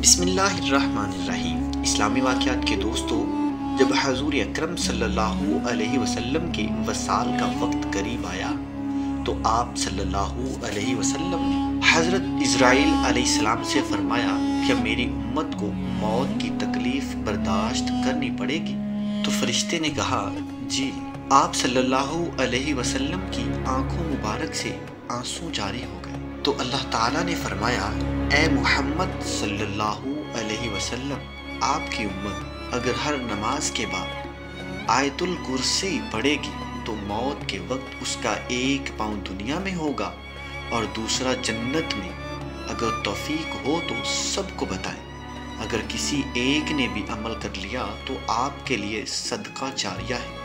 बिस्मिल्लाहिर्रहमानिर्रहीम। इस्लामी वाक़यात के दोस्तों, जब हज़ूर अकरम सल्लल्लाहु अलैहि वसल्लम के वसाल का वक्त करीब आया तो आप सल्लल्लाहु अलैहि वसल्लम ने हज़रत इज़राइल अलैहिस्सलाम से फरमाया कि मेरी उम्मत को मौत की तकलीफ़ बर्दाश्त करनी पड़ेगी। तो फरिश्ते ने कहा, जी। आप सल्लल्लाहु अलैहि वसल्लम की आंखों मुबारक से आंसू जारी हो गए। तो अल्लाह ताला ने फरमाया, ए मुहम्मद सल्लल्लाहु अलैहि वसल्लम, आपकी उम्मत अगर हर नमाज के बाद आयतुल कुर्सी पढ़ेगी तो मौत के वक्त उसका एक पाँव दुनिया में होगा और दूसरा जन्नत में। अगर तौफीक हो तो सबको बताएं। अगर किसी एक ने भी अमल कर लिया तो आपके लिए सदका जारिया है।